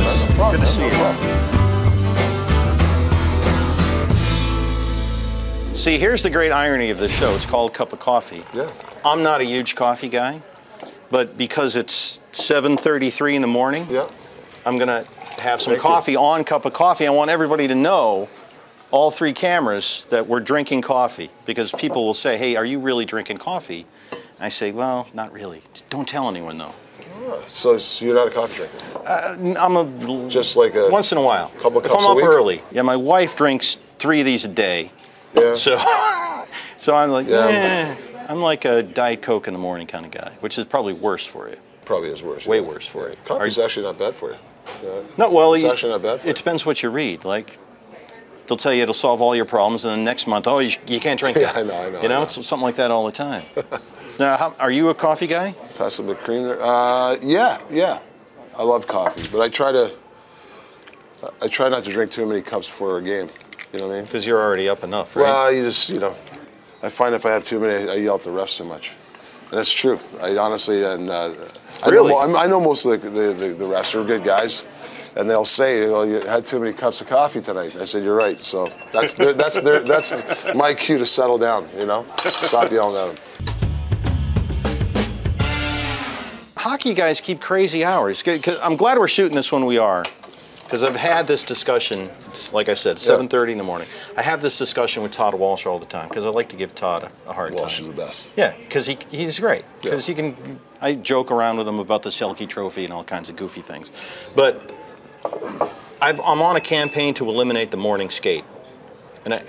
Thanks. No problem, Good to see you. See, here's the great irony of the show. It's called Cup of Coffee. Yeah. I'm not a huge coffee guy, but because it's 7:33 in the morning, Yeah. I'm going to have some Thank you. coffee on Cup of Coffee. I want everybody to know, all 3 cameras, that we're drinking coffee, because people will say, hey, are you really drinking coffee? And I say, well, not really. Don't tell anyone, though. Oh, so you're not a coffee drinker? I'm a... Just like a... Once in a while. Couple of if cups I'm a up week? early. Yeah, my wife drinks 3 of these a day. Yeah. So I'm like, Yeah. I'm like a Diet Coke in the morning kind of guy, which is probably worse for you. Probably is worse. Way yeah. worse for you. Coffee's actually not bad for you. Yeah. No, well, it's actually not bad for you. It depends what you read. Like, they'll tell you it'll solve all your problems, and then next month, oh, you can't drink that. Yeah, I know. You know, it's something like that all the time. Now, are you a coffee guy? Pass some of the cream there. Yeah. I love coffee, but I try not to drink too many cups before a game. You know what I mean? Because you're already up enough, right? Well, I find if I have too many, I yell at the refs too much. And that's true. I honestly, Really? I know most of the refs are good guys, and they'll say, you had too many cups of coffee tonight. I said, you're right. So that's my cue to settle down. Stop yelling at them. Hockey guys keep crazy hours. 'Cause I'm glad we're shooting this when we are, because I've had this discussion. Like I said, 7:30 in the morning. I have this discussion with Todd Walsh all the time, because I like to give Todd a hard time. Walsh is the best. Yeah, because he's great. Because Yeah. I joke around with him about the Selke Trophy and all kinds of goofy things. But I'm on a campaign to eliminate the morning skate. And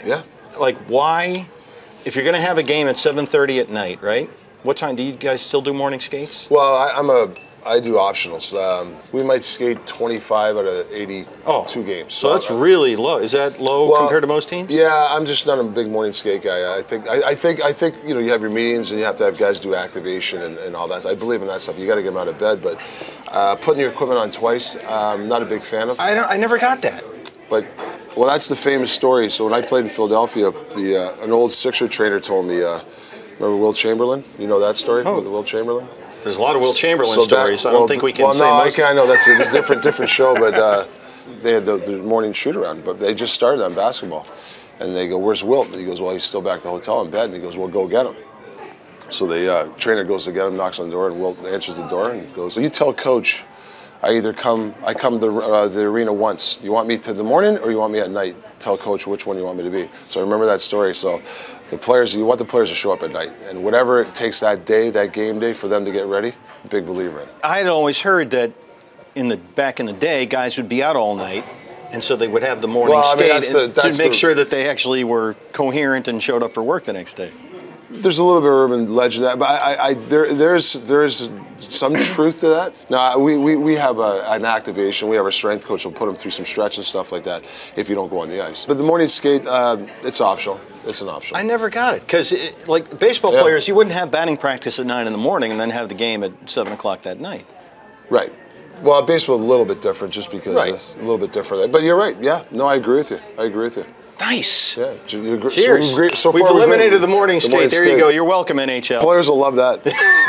why? If you're going to have a game at 7:30 at night, right? What time do you guys still do morning skates? Well, I do optionals. We might skate 25 out of 82 games. So that's really low. Is that low compared to most teams? Yeah, I'm just not a big morning skate guy. I think you have your meetings and you have to have guys do activation and all that. I believe in that stuff. You got to get them out of bed, but putting your equipment on twice, I'm not a big fan of. I never got that. But that's the famous story. So when I played in Philadelphia, an old Sixer trainer told me. Remember Will Chamberlain? You know that story with Will Chamberlain? There's a lot of Will Chamberlain stories. I don't think we can say most. I know that's a different show, but they had the morning shoot around. But they just started on basketball, and they go, "Where's Wilt?" And he goes, "Well, he's still back at the hotel in bed." And he goes, "Well, go get him." So the trainer goes to get him, knocks on the door, and Wilt answers the door and goes, "So you tell Coach, I come to the arena once. You want me to the morning or you want me at night? Tell Coach which one you want me to be." So I remember that story. So. You want the players to show up at night, and whatever it takes that day, that game day, for them to get ready, big believer in. I had always heard that back in the day, guys would be out all night, and so they would have the morning skate to make sure that they actually were coherent and showed up for work the next day. There's a little bit of urban legend that, but there's some truth to that. Now we have an activation. We have our strength coach will put them through some stretch and stuff like that if you don't go on the ice. But the morning skate, it's optional. It's an option. I never got it because, like baseball players, you wouldn't have batting practice at 9 in the morning and then have the game at 7 o'clock that night. Right. Well, baseball a little bit different, just because a little bit different. But you're right. Yeah. No, I agree with you. Nice. Yeah. You agree? Cheers. So We've eliminated the morning skate. There you go. You're welcome, NHL. Players will love that.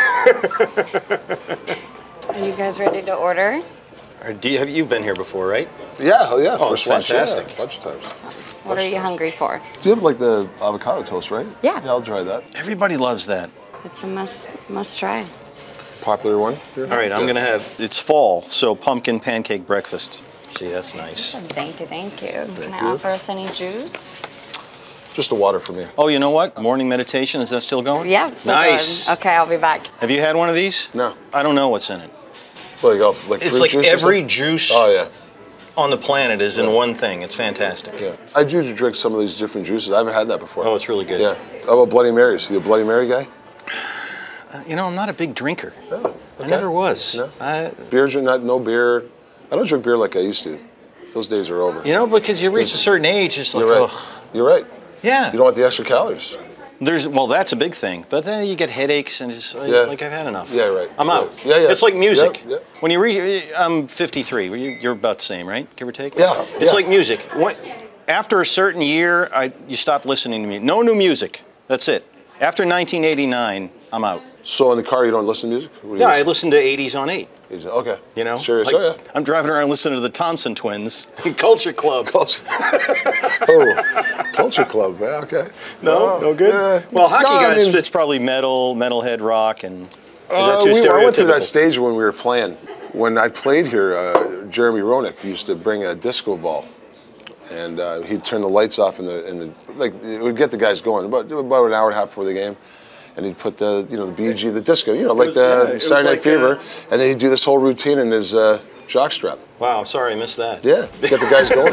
Are you guys ready to order? Have you been here before, right? Yeah. Oh, yeah. Oh, it's fantastic. Yeah, a bunch of times. What are you hungry for? Do you have like the avocado toast, right? Yeah. Yeah, I'll try that. Everybody loves that. It's a must try. Popular one. All right, I'm gonna have. It's fall, so pumpkin pancake breakfast. See, that's nice. Thank you. Can I offer us any juice? Just the water for me. Oh, you know what? Morning meditation, is that still going? Yeah, it's still nice. going. Okay, I'll be back. Have you had one of these? No. I don't know what's in it. Well, you go like it's fruit like juice every juice on the planet is in one thing. It's fantastic. Yeah. I do drink some of these different juices. I haven't had that before. Oh, it's really good. Yeah. How about Bloody Marys? You a Bloody Mary guy? I'm not a big drinker. Oh, okay. I never was. No. No beer. I don't drink beer like I used to. Those days are over. Because you reach a certain age, it's like, You're right. Yeah. You don't want the extra calories. That's a big thing. But then you get headaches and just like I've had enough. Yeah, right. I'm out. Yeah. It's like music. Yeah. When you read, I'm 53. You're about the same, right? Give or take. Yeah. It's like music. After a certain year, you stop listening to music. No new music. That's it. After 1989, I'm out. So in the car, you don't listen to music? Yeah, I listen to 80s on 8. Okay. You know? Serious? Like, Oh, yeah. I'm driving around listening to the Thompson Twins. Culture Club. Culture Club, man. Okay. No good? Yeah. Well, hockey guys, I mean, it's probably metalhead rock, and is that I too stereotypical? went through that stage when we were playing. When I played here, Jeremy Roenick used to bring a disco ball, and he'd turn the lights off in the like it would get the guys going about an hour and a half before the game, and he'd put the BG, the disco, like Saturday Night Fever, and then he'd do this whole routine in his jockstrap. Wow, sorry I missed that. Yeah, get the guys going.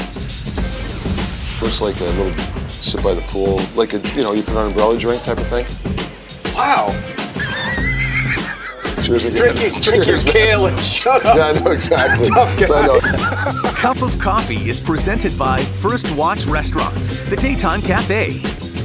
Looks like a little sit by the pool, like you put an umbrella drink type of thing. Wow. Cheers again. Drink your kale and shut up. Yeah, I know exactly. Tough guy. I know. Cup of Coffee is presented by First Watch Restaurants, the Daytime Cafe.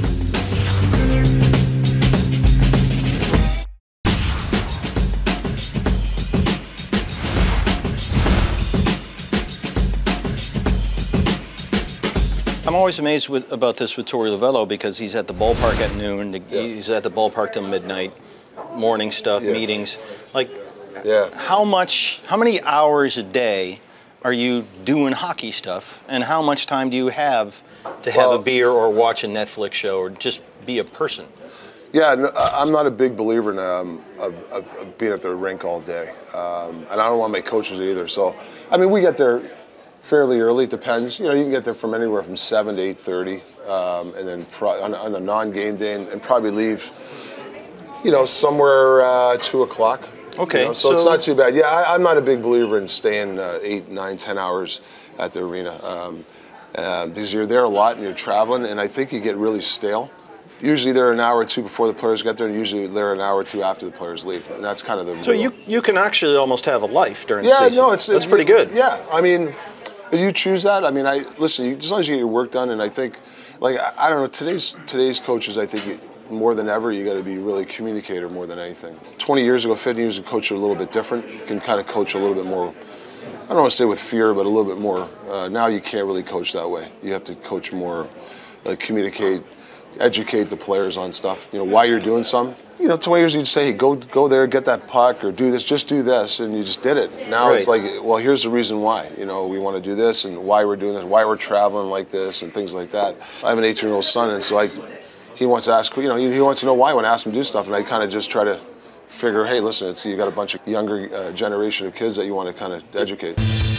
I'm always amazed about this with Torey Lovello because he's at the ballpark at noon. He's at the ballpark till midnight. Morning stuff, meetings. Like, how many hours a day are you doing hockey stuff, and how much time do you have to have a beer or watch a Netflix show or just be a person? Yeah, no, I'm not a big believer in of being at the rink all day, and I don't want my coaches either. So, I mean, we get there fairly early. It depends. You can get there from anywhere from 7 to 8:30, and then on a non-game day, and probably leave. Somewhere 2 o'clock. Okay. So it's not too bad. Yeah, I'm not a big believer in staying 8, 9, 10 hours at the arena because you're there a lot and you're traveling, and I think you get really stale. Usually they're an hour or two before the players get there, and usually they're an hour or two after the players leave, and that's kind of the So rule. you can actually almost have a life during the season. That's pretty good. Yeah, I mean, you choose that. I mean, listen. As long as you get your work done, and I think, I don't know, today's coaches, I think. More than ever, you got to be really a communicator more than anything. 20 years ago, 15 years ago, coach a little bit different. You can kind of coach a little bit more, I don't want to say with fear, but a little bit more. Now you can't really coach that way. You have to coach more, communicate, educate the players on stuff. Why you're doing something. 20 years you'd say, hey, go there, get that puck, or do this, just do this, and you just did it. Now It's like, well, here's the reason why. We want to do this, and why we're doing this, why we're traveling like this, and things like that. I have an 18-year-old son, and so he wants to ask, he wants to know why when I ask him to do stuff, and I kind of just try to figure, hey, listen, you got a bunch of younger generation of kids that you want to kind of educate.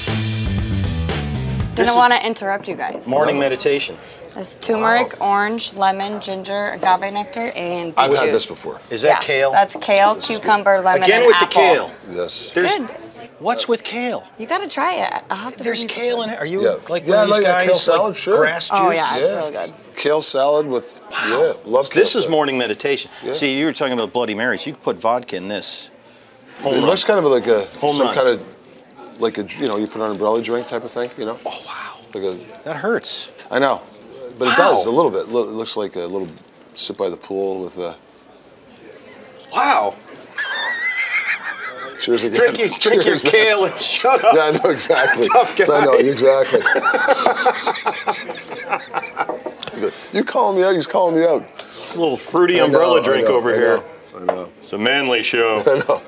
Didn't want to interrupt you guys. Morning meditation. There's turmeric, orange, lemon, ginger, agave nectar, and beet I've had juice. this before. Is that kale? That's kale, cucumber, lemon, Again and with apple. the kale. Yes. Good. What's with kale? You got to try it. I'll have to There's bring you kale in some. it. Are you Yeah. like Yeah, one of these like a guys, kale salad, like sure. grass juice? Oh, yeah, it's real good. Kale salad with, love kale This is salad. morning meditation. Yeah. See, you were talking about Bloody Marys. You could put vodka in this. It looks kind of like Home run. kind of like you put an umbrella drink type of thing, Oh, wow. Like That hurts. I know, but it does a little bit. It looks like a little sit by the pool with a. Wow. Cheers again. Drink your kale and shut up. Yeah, I know exactly. Tough guy. I know exactly. You calling me out? He's calling me out. A little fruity umbrella drink over here. I know. It's a manly show. I know.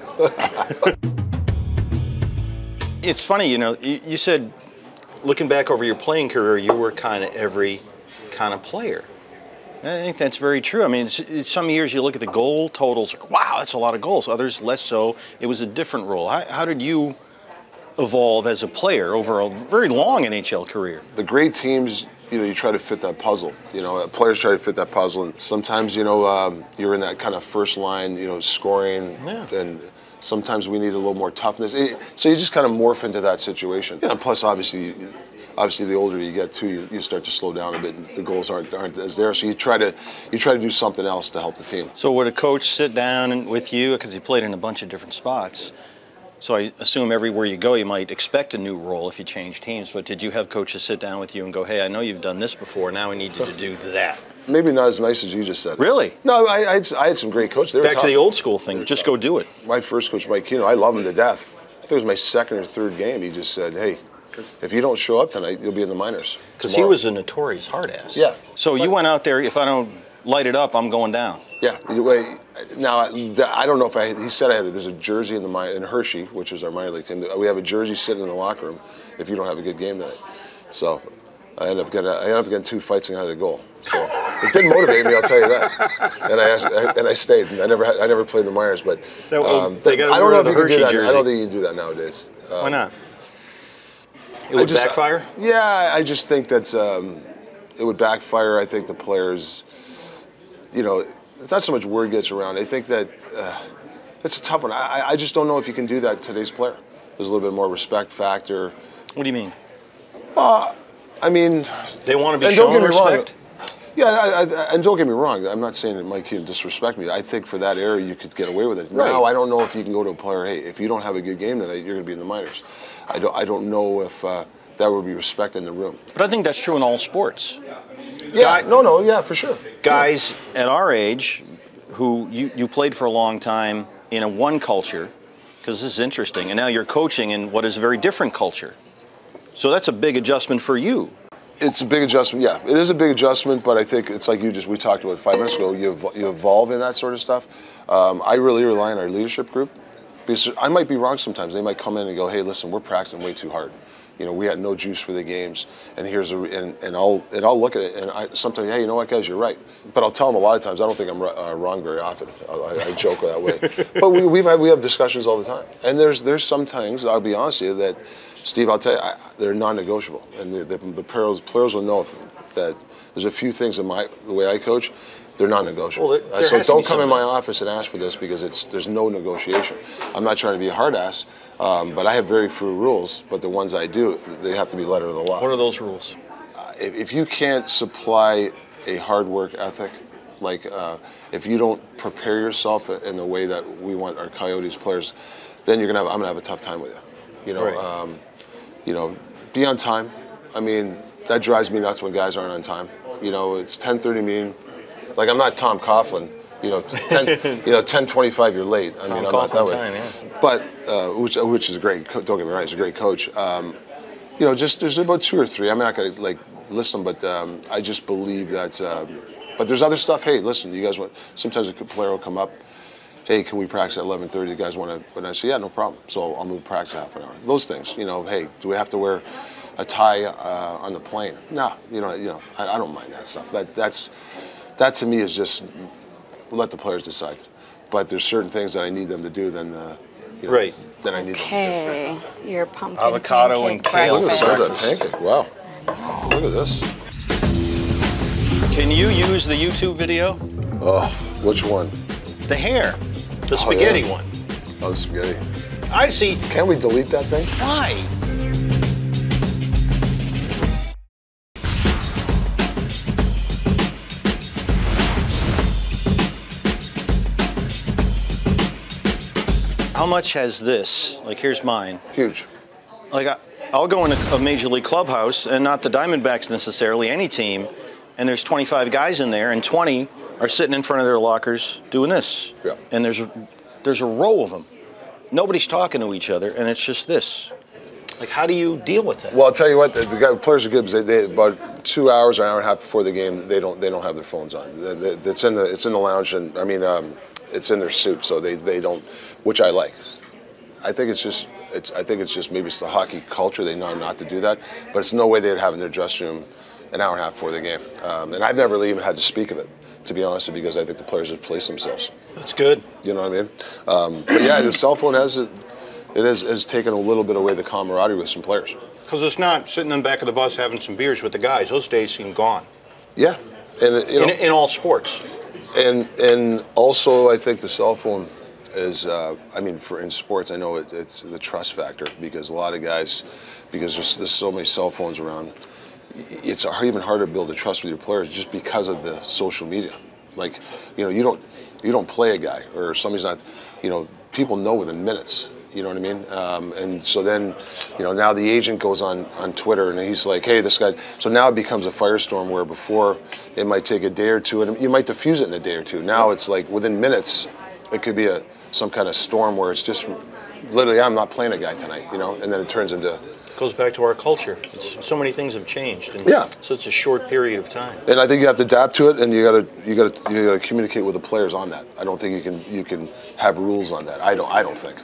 It's funny, you said, looking back over your playing career, you were kind of every kind of player. I think that's very true. I mean, it's some years you look at the goal totals, like, wow, that's a lot of goals. Others, less so. It was a different role. How did you evolve as a player over a very long NHL career? The great teams, you try to fit that puzzle. Players try to fit that puzzle, and sometimes, you're in that kind of first line, scoring, and sometimes we need a little more toughness. So you just kind of morph into that situation. And plus, obviously, the older you get too, you start to slow down a bit, and the goals aren't as there. So you try to do something else to help the team. So would a coach sit down with you, because he played in a bunch of different spots? So I assume everywhere you go, you might expect a new role if you change teams. But did you have coaches sit down with you and go, hey, I know you've done this before. Now we need you to do that? Maybe not as nice as you just said. Really? No, I had some great coaches. They were Back tough. to the old school thing, just go do it. My first coach, Mike Keno, I love him to death. I think it was my second or third game. He just said, hey, if you don't show up tonight, you'll be in the minors. Because he was a notorious hard ass. Yeah. So you went out there, if I don't light it up, I'm going down. Yeah. Now, I don't know if he said there's a jersey in Hershey, which is our minor league team. We have a jersey sitting in the locker room if you don't have a good game tonight. So I ended up getting 2 fights and had a goal. So it didn't motivate me, I'll tell you that. And I stayed. I never played the minors, but I don't know if you can do that. I don't think you can do that nowadays. Why not? It would backfire? Yeah, I just think that it would backfire. I think the players, it's not so much word gets around. I think that it's a tough one. I just don't know if you can do that to today's player. There's a little bit more respect factor. What do you mean? I mean, they want to be shown respect. Yeah, and don't get me wrong. I'm not saying that Mike can disrespect me. I think for that era you could get away with it. Right. Now I don't know if you can go to a player. Hey, if you don't have a good game tonight, you're going to be in the minors. I don't know if that would be respect in the room. But I think that's true in all sports. Yeah, yeah, for sure. Guys at our age, who you played for a long time in one culture, because this is interesting, and now you're coaching in what is a very different culture. So that's a big adjustment for you. It's a big adjustment, yeah. It is a big adjustment, but I think it's like we talked about 5 minutes ago, you evolve in that sort of stuff. I really rely on our leadership group, because I might be wrong sometimes. They might come in and go, hey, listen, we're practicing way too hard. We had no juice for the games, and and I'll look at it, and sometimes, hey, you know what, guys, you're right. But I'll tell them a lot of times, I don't think I'm wrong very often. I joke that way. But we have discussions all the time, and there's some things, I'll be honest with you, that, Steve, I'll tell you, they're non-negotiable, and the players will know that there's a few things in the way I coach, they're non-negotiable. Well, so don't come in my office and ask for this because there's no negotiation. I'm not trying to be a hard ass, but I have very few rules. But the ones I do, they have to be letter of the law. What are those rules? If you can't supply a hard work ethic, like if you don't prepare yourself in the way that we want our Coyotes players, then I'm gonna have a tough time with you. Right. Be on time. I mean, that drives me nuts when guys aren't on time. It's 10:30 meeting. Like, I'm not Tom Coughlin, 10:25 you're late. I mean, I'm not that way. Time, yeah. But which is great. Don't get me wrong, he's a great coach. Just there's about 2 or 3. I'm not going to list them, but I just believe that. But there's other stuff. Hey, listen, you guys want? Sometimes a player will come up. Hey, can we practice at 11:30? The guys want to. And I say, yeah, no problem. So I'll move practice half an hour. Those things. Hey, do we have to wear a tie on the plane? No. I don't mind that stuff. That to me is just, we'll let the players decide. But there's certain things that I need them to do, then right. Then I need them to do. Okay, your pumpkin Avocado and kale. Look at the breakfast. size of that pancake. Wow. Look at this. Can you use the YouTube video? Oh, which one? The hair. The spaghetti yeah. one. Oh, the spaghetti. I see. Can't we delete that thing? Why? How much has this? Here's mine. Huge. I'll go in a major league clubhouse, and not the Diamondbacks necessarily, any team, and there's 25 guys in there, and 20 are sitting in front of their lockers doing this. Yeah. And there's a row of them. Nobody's talking to each other, and it's just this. How do you deal with that? Well, I'll tell you what, the players are good because they about 2 hours, an hour and a half before the game, they don't have their phones on. It's in the lounge, and it's in their suit, so they don't, which I like. I think it's just maybe it's the hockey culture. They know not to do that, but it's no way they'd have in their dressing room an hour and a half before the game. And I've never really even had to speak of it, to be honest, because I think the players have policed themselves. That's good. You know what I mean? But yeah, the cell phone has taken a little bit away the camaraderie with some players. Because it's not sitting in the back of the bus having some beers with the guys. Those days seem gone. Yeah, and in all sports. And also, I think the cell phone is, in sports, I know it's the trust factor, because a lot of guys, because there's so many cell phones around, it's even harder to build a trust with your players just because of the social media. You don't play a guy or somebody's not, people know within minutes. You know what I mean? And so then, now the agent goes on Twitter and he's like, hey, this guy. So now it becomes a firestorm where before it might take a day or two, and you might diffuse it in a day or two. Now it's like within minutes, it could be some kind of storm where it's just literally, I'm not playing a guy tonight, and then it turns into Goes back to our culture. So many things have changed in such a short period of time. And I think you have to adapt to it, and you gotta communicate with the players on that. I don't think you can have rules on that. I don't think.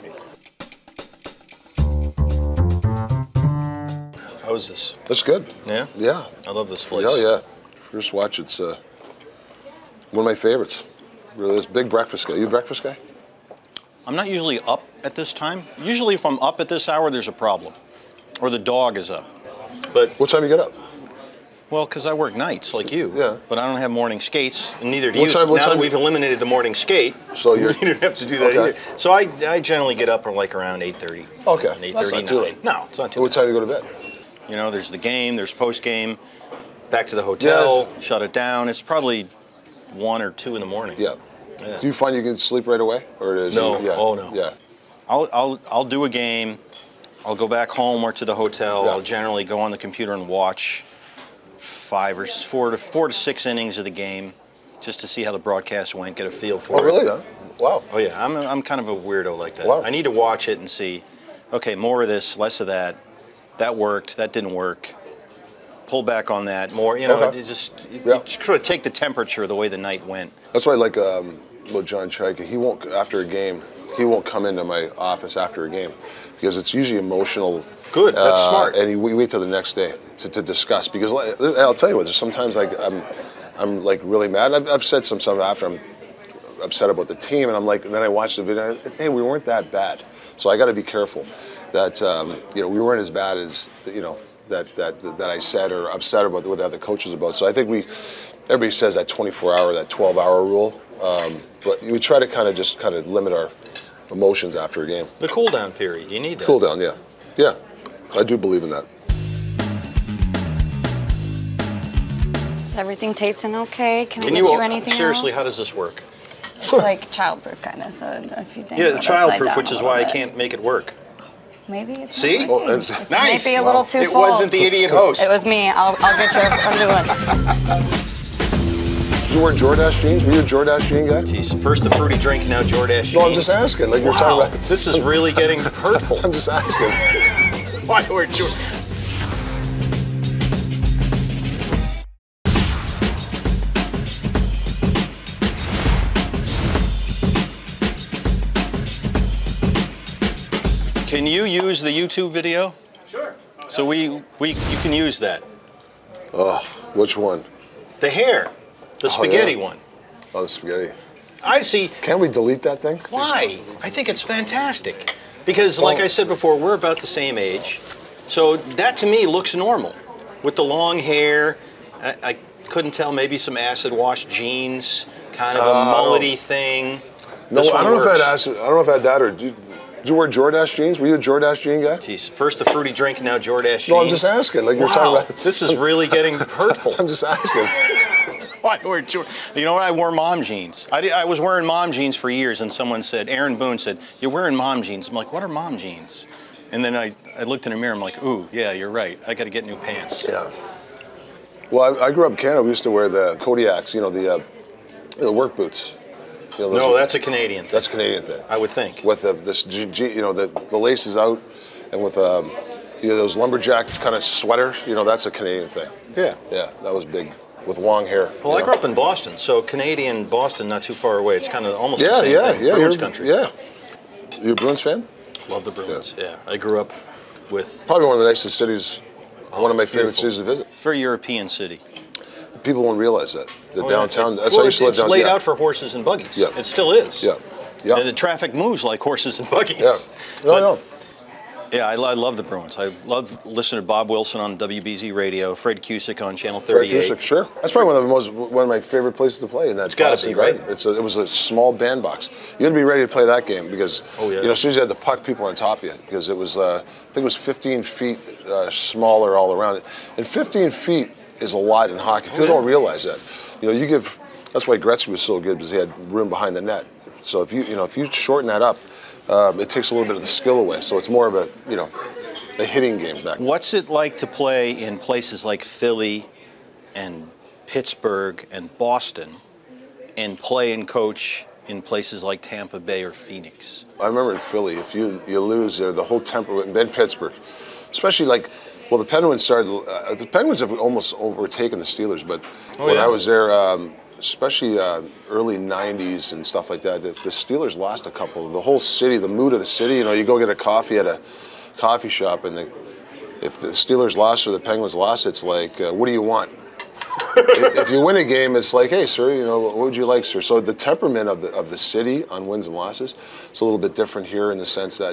How is this? That's good. Yeah? Yeah. I love this place. Oh yeah. First watch, it's one of my favorites. Really is. Big breakfast guy. You a breakfast guy? I'm not usually up at this time. Usually if I'm up at this hour, there's a problem. Or the dog is up. But what time you get up? Well, because I work nights like you. Yeah. But I don't have morning skates, and neither do What you. time- what now time that we've eliminated the morning skate, So you don't have to do that Okay. either. So I generally get up like around 8:30. Okay. 8:30, That's not too late. No, it's not too What late. time do you go to bed? You know, there's the game, there's post-game, back to the hotel, shut it down. It's probably 1 or 2 in the morning. Yeah. Yeah. Do you find you can sleep right away, or is No. You, yeah. Oh, no. Yeah. I'll do a game. I'll go back home or to the hotel. Yeah. I'll generally go on the computer and watch 4 to 6 innings of the game, just to see how the broadcast went, get a feel for it. Oh, really? Huh? Wow. Oh yeah, I'm kind of a weirdo like that. Wow. I need to watch it and see, okay, more of this, less of that. That worked. That didn't work. Pull back on that. More, you know. Okay. It just Yeah. sort of take the temperature of the way the night went. That's why I like about John Chaika. He won't, after a game, he won't come into my office after a game because it's usually emotional. Good, that's smart. And we wait till the next day to discuss, because I'll tell you what, there's sometimes like I'm like really mad. I've said some after I'm upset about the team, and I'm like, and then I watch the video, and hey, we weren't that bad. So I got to be careful that you know, we weren't as bad as, you know, that I said or upset about what the other coaches about. So I think everybody says that 24-hour, that 12-hour rule, but we try to kind of limit our emotions after a game. The cool down period, you need that. Cool down, yeah, yeah, I do believe in that. Is everything tasting okay? Can I Can get you you anything seriously? else? How does this work? It's like childproof kind of, so if you Yeah, childproof, which is why I can't make it work. Maybe it's See? not Oh, working. it's- It's Nice. maybe a little too It full. wasn't the idiot host. It was me. I'll get you a new one. Did you wear Jordache jeans? Were you a Jordache jean guy? Jeez, first the fruity drink, now Jordache. No, I'm jeans. just asking. Like you're Wow, talking about. this is really getting hurtful. I'm just asking. Why wear Jordan? Can you use the YouTube video? Sure. So you can use that. Oh, which one? The hair, the spaghetti one. Oh, the spaghetti. I see. Can we delete that thing? Why? I think it's fantastic. Because, like I said before, we're about the same age. So that to me looks normal. With the long hair, I couldn't tell, maybe some acid wash jeans, kind of a mullety thing. No, This I one don't know if I works. had acid. I don't know if I had that, or did you wear Jordache jeans? Were you a Jordache jean guy? Jeez, first the fruity drink, now Jordache jeans. No, I'm just asking. Like you're Wow, talking about. this is really getting hurtful. I'm just asking. Why wear You know what? I wore mom jeans. I was wearing mom jeans for years, and someone said, Aaron Boone said, "You're wearing mom jeans." I'm like, "What are mom jeans?" And then I looked in the mirror. I'm like, "Ooh, yeah, you're right. I got to get new pants." Yeah. Well, I grew up in Canada. We used to wear the Kodiaks. You know, the work boots. You know, No, that's a Canadian thing. that's a Canadian thing. I would think. With you know, the laces out, and with you know, those lumberjack kind of sweaters. You know, that's a Canadian thing. Yeah. Yeah, that was big. With long hair. Well, I you grew know? up in Boston, so Canadian Boston, not too far away. It's kind of almost Yeah, the same yeah, thing. yeah. Bruins you're- country. Yeah. You a Bruins fan? Love the Bruins. Yeah. I grew up with. Probably one of the nicest cities. One of my it's favorite beautiful. cities to visit. It's a very European city. People won't realize that. The Oh, downtown. Yeah. That's how I Well, used to live it's down. laid yeah. out for horses and buggies. Yeah. It still is. Yeah. Yeah. And the traffic moves like horses and buggies. Yeah. No, But- no. Yeah, I love the Bruins. I love listening to Bob Wilson on WBZ Radio, Fred Cusick on Channel Fred 38. Cusick, sure. That's probably one of my favorite places to play in that. It's gotta be, right? It was a small bandbox. You had to be ready to play that game because Oh, yeah. you know, as soon as you had the puck, people were on top of you because it was I think it was 15 feet smaller all around it, and 15 feet is a lot in hockey. People don't realize that. You know, that's why Gretzky was so good because he had room behind the net. So if you shorten that up, it takes a little bit of the skill away. So it's more of a hitting game back then. What's it like to play in places like Philly and Pittsburgh and Boston and play and coach in places like Tampa Bay or Phoenix? I remember in Philly, if you lose there, the whole temper, and then Pittsburgh, especially like, well, the Penguins started. The Penguins have almost overtaken the Steelers, but when I was there, especially early '90s and stuff like that, if the Steelers lost a couple, the whole city, the mood of the city. You know, you go get a coffee at a coffee shop, and if the Steelers lost or the Penguins lost, it's like, what do you want? If you win a game, it's like, hey, sir, you know, what would you like, sir? So the temperament of the city on wins and losses, it's a little bit different here in the sense that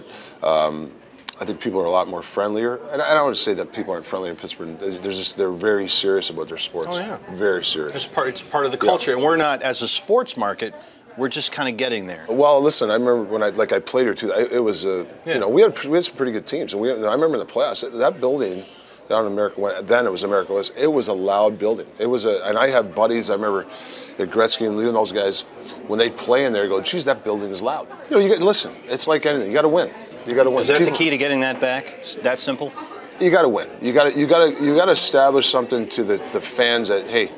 I think people are a lot more friendlier. And I don't want to say that people aren't friendly in Pittsburgh. They're very serious about their sports. Oh, yeah. Very serious. It's part of the culture, and we're not, as a sports market, we're just kind of getting there. Well, listen, I remember when I played here too. It was you know, we had some pretty good teams, and I remember in the playoffs that building down in America. Then it was America West. It was a loud building. It was and I have buddies. I remember Gretzky and Leo and those guys when they play in there. You go, geez, that building is loud. You know, listen. It's like anything. You got to win. You got to win. Is that the key to getting that back? It's that simple? You got to win. You got to establish something to the fans that, hey,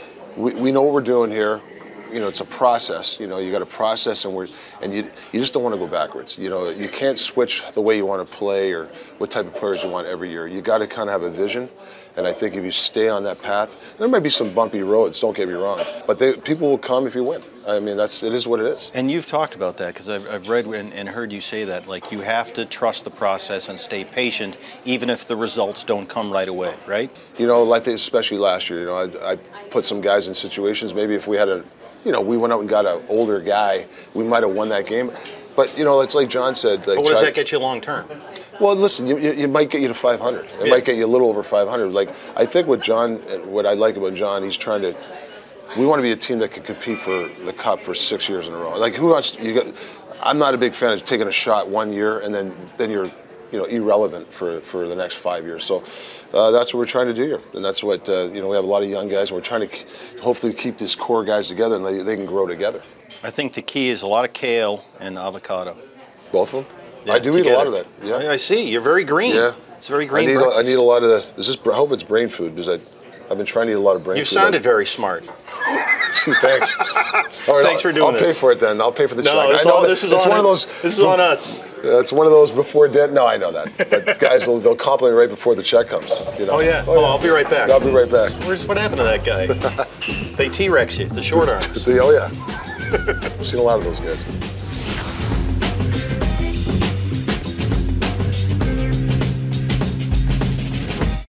we know what we're doing here. You know, it's a process. You know, you got to process, and you just don't want to go backwards. You know, you can't switch the way you want to play or what type of players you want every year. You got to kind of have a vision, and I think if you stay on that path, there might be some bumpy roads. Don't get me wrong, but people will come if you win. I mean, it is what it is. And you've talked about that because I've read and heard you say that, like, you have to trust the process and stay patient, even if the results don't come right away, right? You know, like especially last year. You know, I put some guys in situations. Maybe if we had we went out and got an older guy, we might have won that game. But, you know, it's like John said. Like, but what does that get you long term? Well, listen, you might get you to 500. It might get you a little over 500. Like, I think what I like about John, he's trying to, we want to be a team that can compete for the Cup for 6 years in a row. Like, who wants, I'm not a big fan of taking a shot 1 year and then you're, irrelevant for the next 5 years. So that's what we're trying to do here. And that's what, we have a lot of young guys, and we're trying to hopefully keep these core guys together and they can grow together. I think the key is a lot of kale and avocado. Both of them? Yeah, I do eat a lot of that. Yeah. I see. You're very green. Yeah. It's very green. I need a lot of that. I hope it's brain food because I've been trying to eat a lot of brain food. You sounded very smart. Thanks. All right, Thanks for doing this. I'll pay for it then. I'll pay for the check. This is on us. It's one of those before debt. No, I know that. But guys, they'll compliment right before the check comes. You know? Oh yeah. I'll be right back. I'll be right back. What happened to that guy? They T-Rex you, the short arms. Oh yeah. I've seen a lot of those guys.